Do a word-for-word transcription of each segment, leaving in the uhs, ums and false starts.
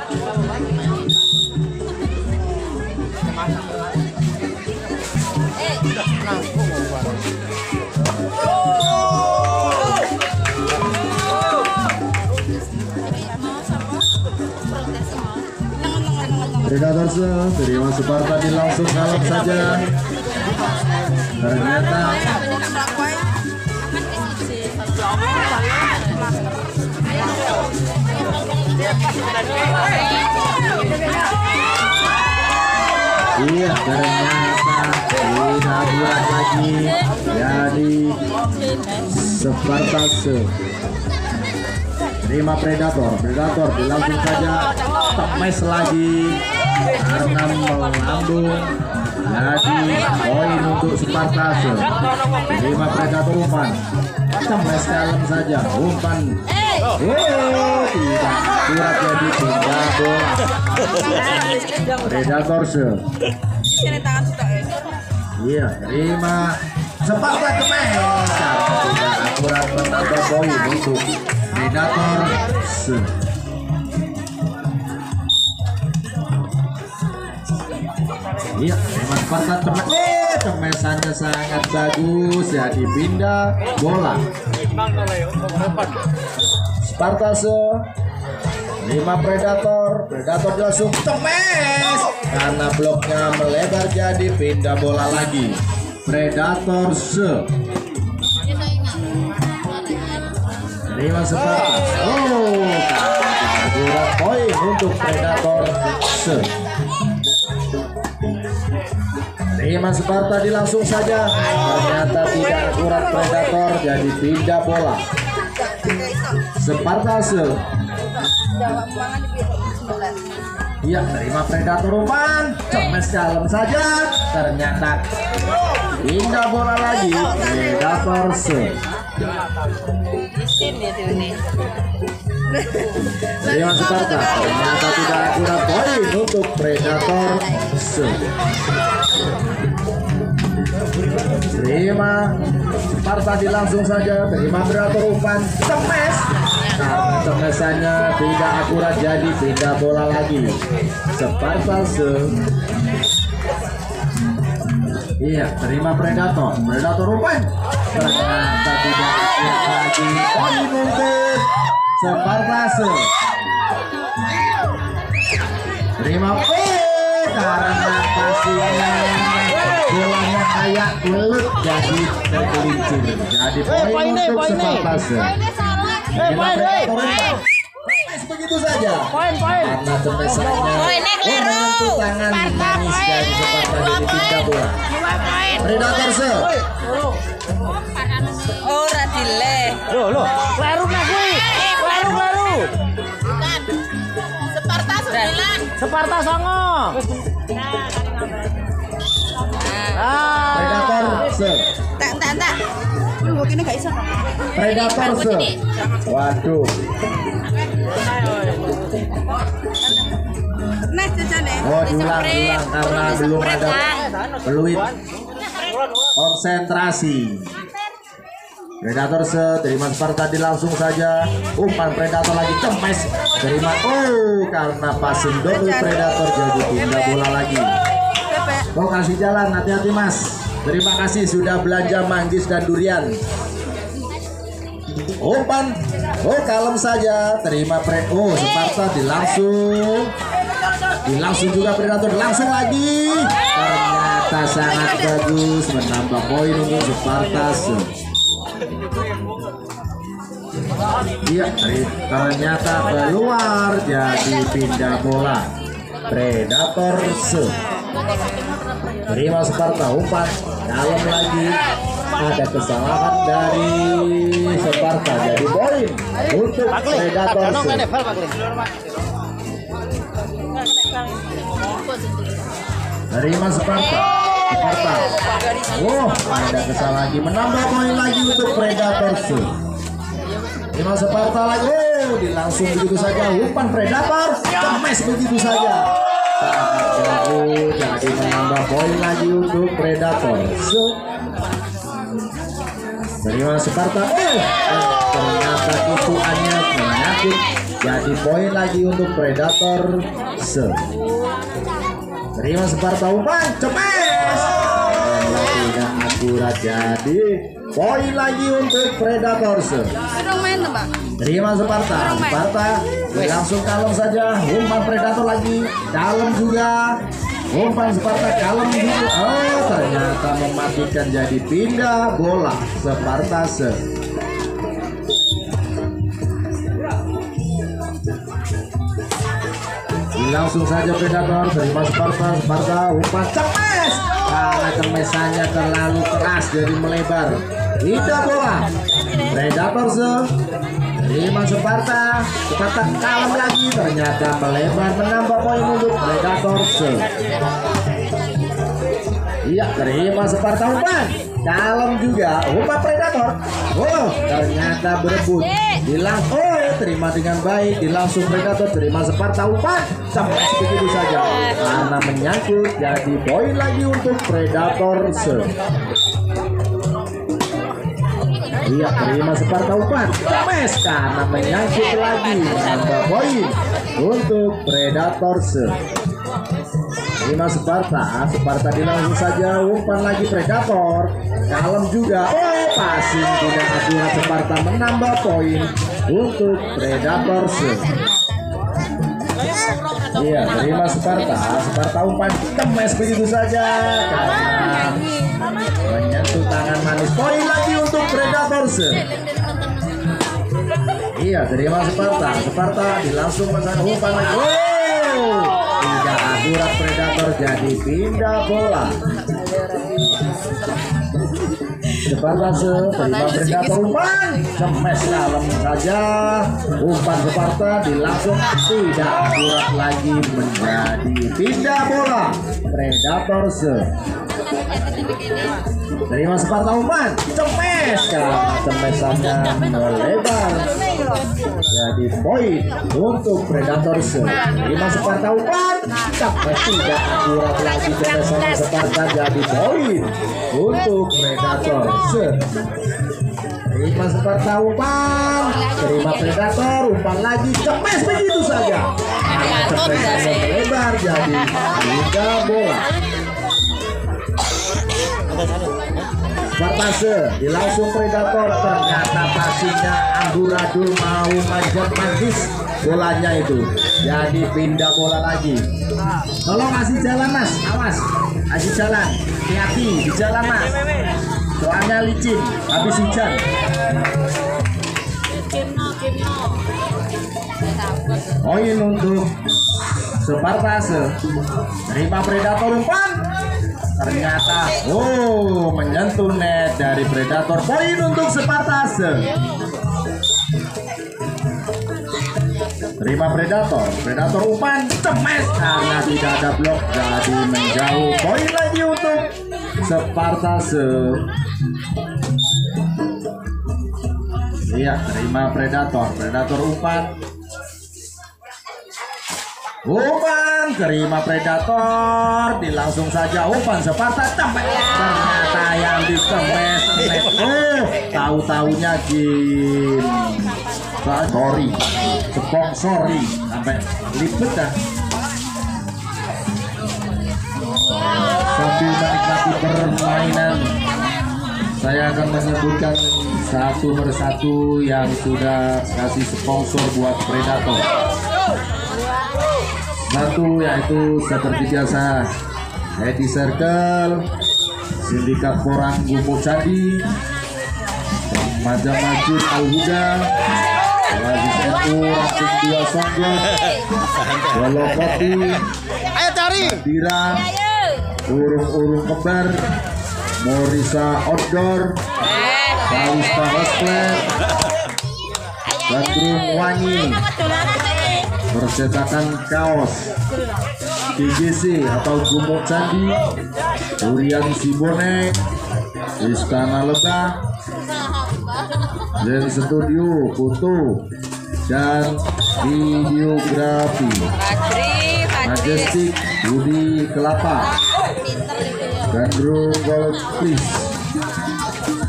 Predator terima Sparta di langsung kalap saja. Ternyata iya, ternyata tidak buat lagi jadi Spartase. Terima Predator, Predator langsung saja temes lagi karena melambung. Jadi poin untuk Spartase. Terima Predator umpan, temes kalem saja umpan. Oh, tidak kuat jadi pindah bola. Predator se. Iya, terima Sparta kemen. Tidak akurat menambah poin untuk Predator se. Iya, terima Sparta temen. Eh, temesannya sangat bagus. Jadi pindah bola. Spartase lima Predator, Predator langsung temes karena bloknya melebar jadi pindah bola lagi. Predator se lima Sparta. Oh, tidak poin untuk Predator se. Lima Sparta dilangsung saja, ternyata tidak akurat Predator jadi pindah bola. Spartase. Iya, terima Predator umpan, cemes kalem saja, ternyata pindah bola lagi. Predator se. Terima Sparta, ternyata tidak akurat poin untuk Predator se. Terima Sparta dilangsung saja, terima Predator umpan, cemes karena cemesannya tidak akurat jadi pindah bola lagi. Spartase. Iya, terima Predator, Predator umpan, ternyata tidak akurat lagi, poin untuk Spartase. Terima eh karena pastinya bolanya kayak ulet jadi tergelincir, jadi poin untuk Spartase. Begitu saja karena cemesannya menyentuh tangan manis dari Sparta jadi pindah bola. Predator se. Oh, radile. Loh, loh, kleru nah kuwi. Kleru, kleru. Sparta sembilan. Sparta songo. Ah. Predator se. Tak, tak, tak. Lu kene gak iso. Predator se. Waduh. Nah, jajane. Oh, diulang-ulang karena belum ada peluit konsentrasi. Predator se, terima Sparta di langsung saja. Umpan Predator lagi cemes. Terima oh karena passing double Predator jadi pindah bola lagi. Oh, kasih jalan, hati-hati Mas. Terima kasih sudah belanja manggis dan durian. Umpan, oh kalem saja. Terima pre, oh Sparta dilangsung, dilangsung juga Predator langsung lagi. Ternyata sangat bagus menambah poin untuk Sparta. Iya, ternyata keluar jadi pindah bola. Predator se. Terima Sparta umpan dalam lagi. Ada kesalahan dari Sparta jadi poin untuk Predator se. Terima Sparta. Sparta. Oh, ada kesalahan lagi menambah poin lagi untuk Predator se. Terima Sparta lagi. Oh, dilangsung begitu saja umpan Predator cemes begitu saja. Sangat bagus jadi menambah poin lagi untuk Predator se. Terima Sparta. Oh, ternyata kutuannya menyakit jadi poin lagi untuk Predator Se. Terima Sparta umpan, cepes. Tidak akurat, jadi poin lagi untuk Predator Se. Sudah main tuh, Pak. Terima Sparta, Sparta langsung kalem saja. Umpan Predator lagi, kalem juga. Umpan Sparta kalem juga. Oh, ternyata mematikan, jadi pindah bola Sparta Se. Langsung saja Predator, terima Sparta, Sparta umpan cepes. Karena kemesannya terlalu keras jadi melebar. Tidak bola. Predator Se. Terima Sparta, Sparta kalem lagi, ternyata melebar, menambah poin untuk Predator Se. Iya, terima Sparta umpan, kalem juga, umpan Predator. Oh, ternyata berebut. Dilang, oh, terima dengan baik, dilangsung Predator, terima Sparta umpan, sampai begitu saja. Karena menyangkut, jadi poin lagi untuk Predator Se. Iya, terima Sparta umpan, cepes karena menyangkut lagi, menambah poin untuk Predator Se. Terima Sparta, Sparta dilangsung saja, umpan lagi Predator, kalem juga. Oh, passing tidak akurat, Sparta menambah poin untuk Predator Se. Iya, terima Sparta, Sparta umpan kemes begitu saja karena menyentuh tangan manis, poin lagi untuk Predator Se. Iya, terima Sparta, Sparta dilangsung pasang umpan lagi. Oh, tidak akurat Predator, jadi pindah bola. Sparta Se, terima Predator umpan, kemes kalem saja. Umpan Sparta dilangsung tidak akurat lagi, menjadi pindah bola Predator Se. Terima Sparta umpan, cepes karena cemesannya melebar, jadi poin untuk Predator Se. Terima Sparta umpan, cepes tidak akurat lagi, cemesannya Sparta, jadi poin untuk Predator Se. Terima Sparta umpan, terima Predator umpan lagi, cepes begitu saja. Cemesannya melebar, jadi tiga bola. Sparta Se dilangsung Predator, ternyata passingnya amburadul, mau manjat mantis bolanya itu, jadi pindah bola lagi. Tolong kasih jalan Mas, awas, kasih jalan, hati-hati di jalan Mas, soalnya licin habis hujan. Poin untuk Sparta Se. Terima Predator umpan, ternyata oh menyentuh net dari Predator, poin untuk Sparta Se. Terima Predator, Predator umpan cemes karena tidak ada blok, jadi menjauh, poin lagi untuk Sparta Se. Iya, terima Predator, Predator umpan, umpan, terima Predator, dilangsung saja umpan Sparta cepet, ternyata yang dikemes net. Oh, tahu-taunya game sorry, sponsori sampai lipet dah. Sambil menikmati permainan, saya akan menyebutkan satu persatu yang sudah kasih sponsor buat Predator. Satu yaitu seperti biasa Edi Circle, Sindikat Porang Gumuk Candi, Majah Majid Al Huda, Wajib N U Ranting dua Songgon, Walau Kopi, Ayo cari. Dira, Urung-Urung Kembar, Morisa Outdoor, Bawista Hostel, Gandrung Wangi, Percetakan Kaos, G G C atau Gumuk Candi, Durian Sibonek, Istana Lebah, Zen Studio foto dan videografi, Majestic Budi Kelapa, Gandrung Gold Please,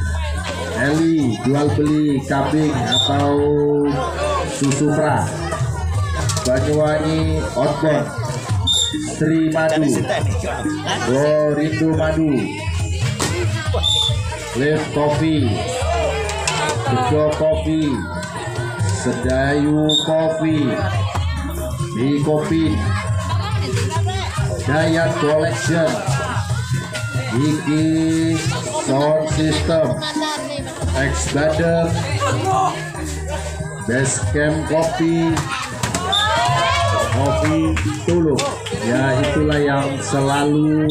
Eli jual beli kambing atau susu merah, Banyuwangi outbound. Sri Madu, oh Rindu Madu, Live Coffee, Bejo Coffee, Sedayu Coffee, di Kopi, Dayat Collection, Iki Sound System, X-Bader, Basecamp Coffee, Kopi Tulung. Ya itulah yang selalu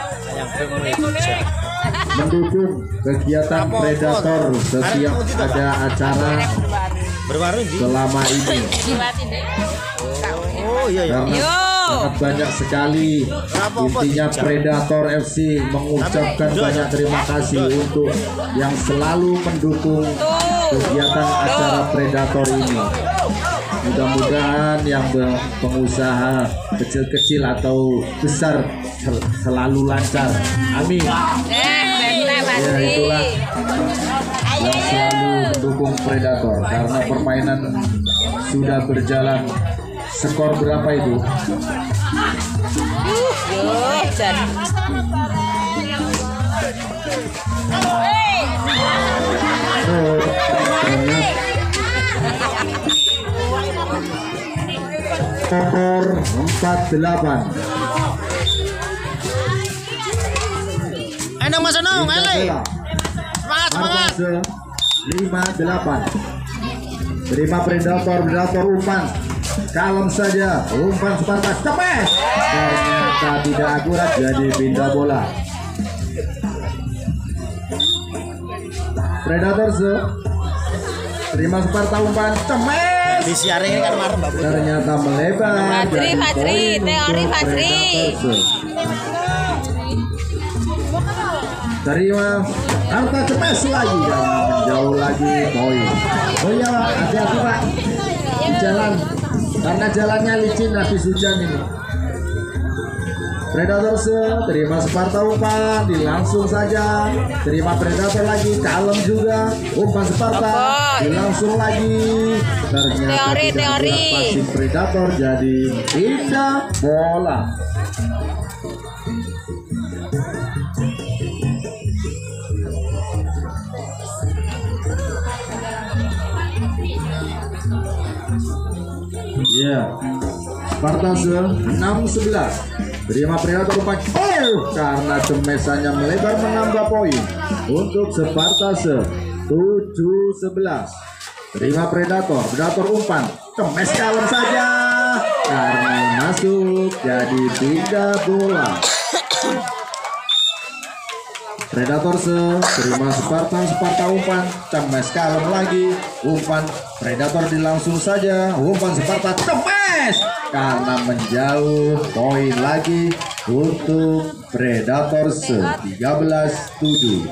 mendukung kegiatan Predator setiap ada acara selama ini. Karena sangat banyak sekali. Intinya Predator F C mengucapkan banyak terima kasih untuk yang selalu mendukung kegiatan acara Predator ini. Mudah-mudahan yang pengusaha kecil-kecil atau besar sel selalu lancar. Amin. Ya itulah yang selalu mendukung Predator karena permainan sudah berjalan. Skor berapa itu? Oh, skor empat delapan. Ayo Mas Anung, ele. Semangat, semangat. lima delapan. Terima Predator, Predator umpan. Kalem saja, umpan Sparta cepet. Ternyata tidak akurat jadi pindah bola. Predator se. Terima Sparta umpan cemes. Di siaring ini kan kemarin Mbak. Ternyata melebar. Fajri, Fajri, teori Fajri. Terima harta cepes lagi dan jauh lagi poin. Oh iya Pak, hati-hati Pak di jalan karena jalannya licin habis hujan ini. Predator se terima Sparta umpan dilangsung saja. Terima Predator lagi kalem juga umpan Sparta dilangsung lagi. Ternyata teori, tidak teori. passing Predator jadi pindah bola. Ya, Spartase enam sebelas. Terima Predator umpan. Oh, karena cemesannya melebar menambah poin untuk Spartase tujuh sebelas. Terima Predator, Predator umpan. Cemes kalem saja karena masuk jadi pindah bola. Predator se terima Sparta, Sparta umpan, cemes kalem lagi, umpan Predator dilangsung saja, umpan Sparta cemes karena menjauh, poin lagi untuk Predator se tiga belas tujuh.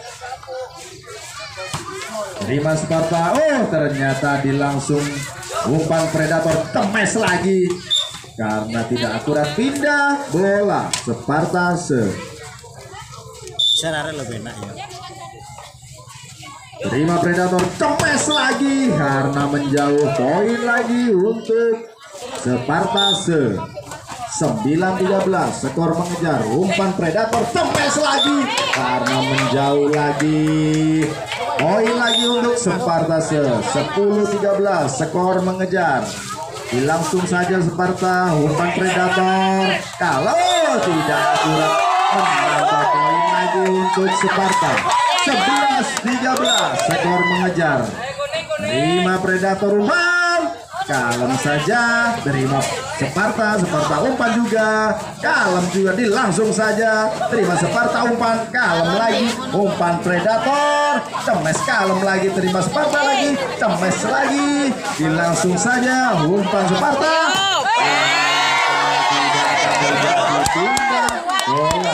Terima Sparta, oh ternyata dilangsung umpan Predator cemes lagi karena tidak akurat pindah bola. Sparta se Sarare lebih enak ya. terima Predator cemes lagi karena menjauh, poin lagi untuk Spartase sembilan tiga belas. Skor mengejar, umpan Predator cemes lagi karena menjauh lagi, poin lagi untuk Spartase sepuluh tiga belas. Skor mengejar, dilangsung saja Sparta, umpan Predator kalau tidak akurat menambah poin lagi untuk Sparta sebelas tiga belas. Skor mengejar, terima Predator umpan kalem saja, terima Sparta, Sparta umpan juga kalem juga, dilangsung saja terima Sparta umpan kalem lagi, umpan Predator cemes kalem lagi, terima Sparta lagi cemes lagi, dilangsung saja umpan Sparta bola.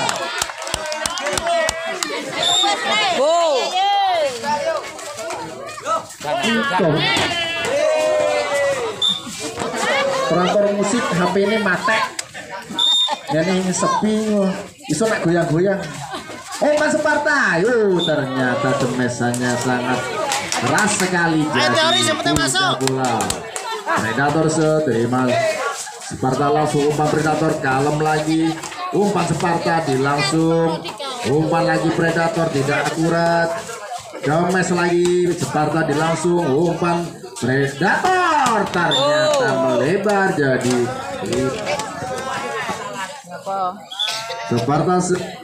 Operator musik H P ini mate. Dan ini sepi, iso nak goyang-goyang. Oh, Mas Sparta, yuk ternyata cemesannya sangat keras sekali. Ayo teori seperti masuk. Bola. Predator terima Sparta langsung umpan Predator, kalem lagi umpan Sparta dilangsung umpan lagi Predator tidak akurat, Cemes lagi Sparta dilangsung umpan Predator ternyata melebar jadi Sparta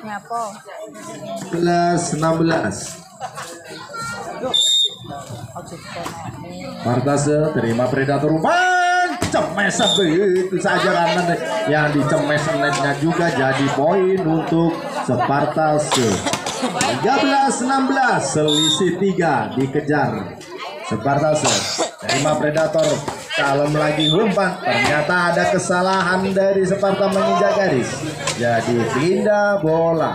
sebelas enam belas. Partase terima Predator umpan cemes begitu saja karena yang dicemes netnya juga jadi poin untuk Spartase. Tiga belas enam belas selisih tiga dikejar Spartase. Terima Predator, kalem lagi umpan, ternyata ada kesalahan dari Sparta menginjak garis jadi pindah bola.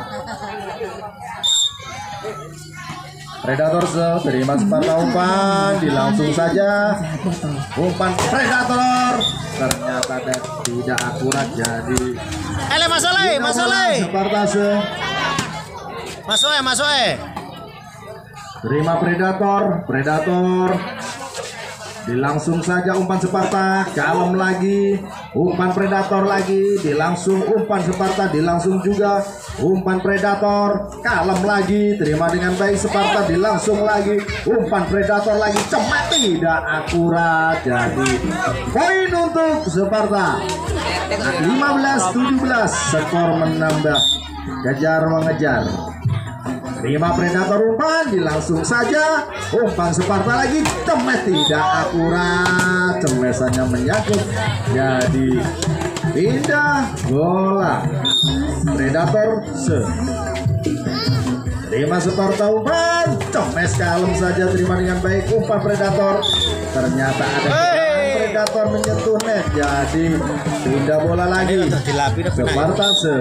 Predator terima Sparta umpan dilangsung saja umpan Predator ternyata tidak akurat jadi Ele masuk le, masuk le. Sparta Masuk eh, masuk eh. terima Predator, Predator dilangsung saja umpan Sparta, kalem lagi umpan Predator lagi dilangsung umpan Sparta, dilangsung juga umpan Predator, kalem lagi terima dengan baik Sparta, dilangsung lagi umpan Predator lagi cepat tidak akurat jadi poin untuk Sparta. Lima belas tujuh belas skor menambah, kejar mengejar. Terima Predator umpan dilangsung saja umpan Sparta lagi cemes tidak akurat, cemesannya menyangkut jadi pindah bola. Predator se terima Sparta umpan cemes, kalem saja terima dengan baik umpan Predator, ternyata ada kesalahan Predator menyentuh net jadi pindah bola lagi Sparta se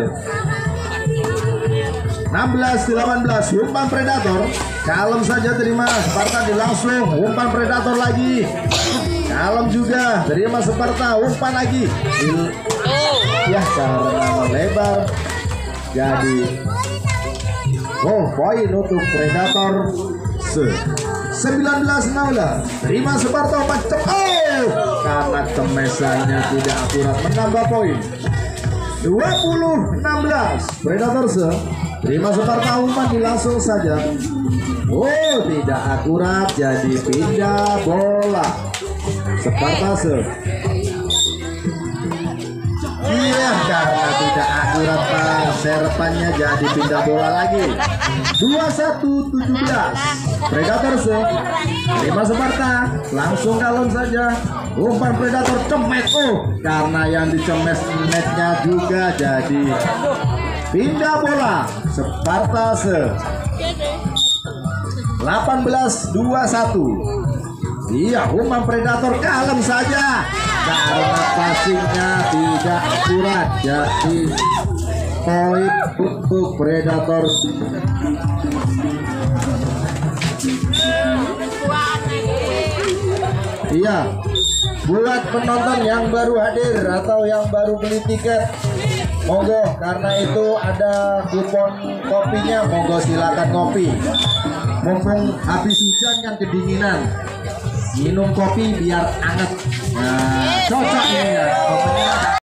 enam belas delapan belas umpan Predator, kalem saja terima Sparta, dilangsung umpan Predator lagi kalem juga terima Sparta, umpan lagi Dil ya karena melebar jadi oh poin untuk Predator. Sembilan belas enam belas terima Sparta umpan cepat oh, karena cemesannya tidak akurat menambah poin. Dua puluh enam belas Predator se terima Sparta umpan dilangsung saja oh tidak akurat jadi pindah bola Sparta se iya karena tidak akurat Pak serpannya jadi pindah bola lagi. Dua puluh satu tujuh belas Predator se terima Sparta langsung kalem saja umpan Predator cemet oh karena yang dicemes netnya juga jadi pindah bola Sparta se delapan belas dua puluh satu. Iya umpan Predator kalem saja karena passingnya tidak akurat jadi poin untuk Predator. Iya buat penonton yang baru hadir atau yang baru beli tiket monggo, karena itu ada kupon kopinya, monggo silakan ngopi mumpung habis hujan kan kedinginan, minum kopi biar anget. Nah cocok ini ya.